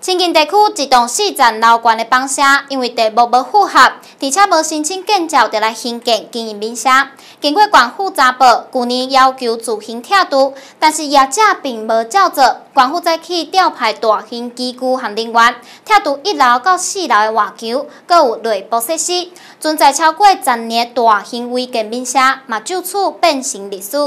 清境地区一栋4层楼高的房舍，因为地目无符合，而且无申请建造，就来兴建经营民舍。经过县府查报，去年要求自行拆除，但是业者并无照做。县府再去调派大型机具和人员，拆除1楼到4楼的外墙，阁有内部设施。存在超过10年的大型违建民舍，嘛就此变成历史。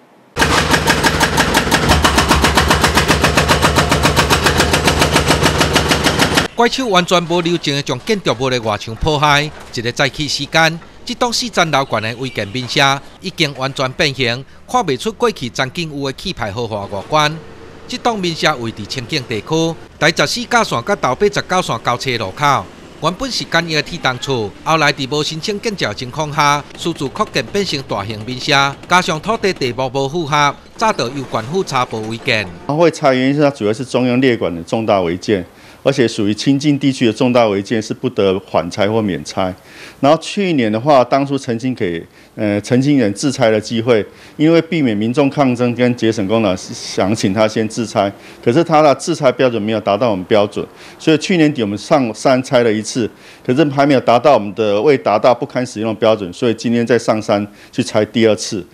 怪手完全无流程的将建筑物的外墙破坏，一个早起时间，这栋4层楼高的违建民舍已经完全变形，看不出过去曾经有的气派豪华外观。这栋民舍位伫清境地区，第14架线甲头819线交叉路口，原本是简易的铁档厝，后来伫无申请建造情况下，私自扩建变成大型民舍，加上土地地目无符合，早就由县府查报违建。 会拆原因是它主要是中央列管的重大违建。而且属于清境地区的重大违建是不得缓拆或免拆。然后去年的话，当初曾经给陈清人自拆的机会，因为避免民众抗争跟节省公帑，想请他先自拆，可是他的自拆标准没有达到我们标准，所以去年底我们上山拆了一次，可是还没有达到我们的未达到不堪使用的标准，所以今天再上山去拆第2次。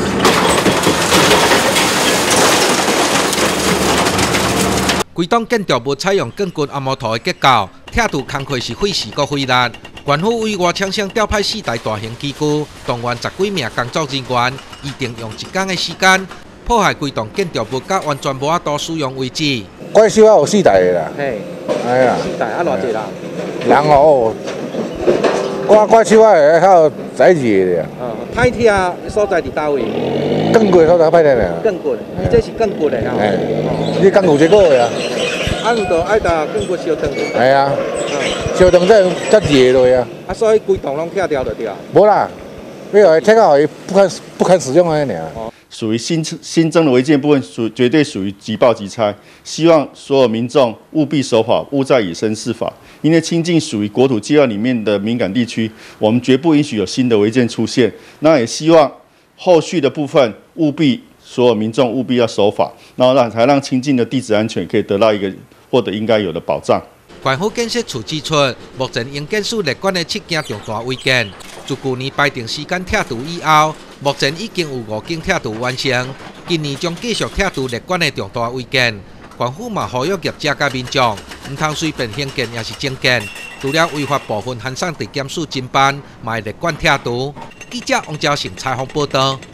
规栋建筑物采用更近阿摩图的结构，拆除工课是费时搁费力。县府为外厂商调派4台大型机具，动员10几名工作人员，预定用1天的时间破坏规栋建筑物，甲完全无法度使用为止。 怪手啊有4台的啦， 嘿， 哎呀 4台啊偌济人？ 人哦，怪手啊还有在热的。 歹铁的所在伫倒位？ 更贵所在歹铁的。 更贵，你这是更贵的哈。 哎，你更有这个呀？ 啊，毋过爱搭更贵烧灯。 哎呀，烧灯这才热落呀。 啊，所以规栋拢拆掉就对啊。 无啦，要来拆到不堪使用安尼尔。 属于新增的违建部分，绝对属于即报即拆。希望所有民众务必守法，勿再以身试法。因为清境属于国土计划里面的敏感地区，我们绝不允许有新的违建出现。那也希望后续的部分所有民众务必要守法，然后才让清境的地质安全可以得到一个获得应该有的保障。 县府建设处指出，目前应建署列管的7件重大违建，自去年排定时间拆除以后，目前已经有5件拆除完成。今年将继续拆除列管的重大违建。县府嘛呼吁业者甲民众，唔通随便兴建也是增建，除了违法部分，函送地检署侦办，嘛会列管拆除。记者王昭成采访报道。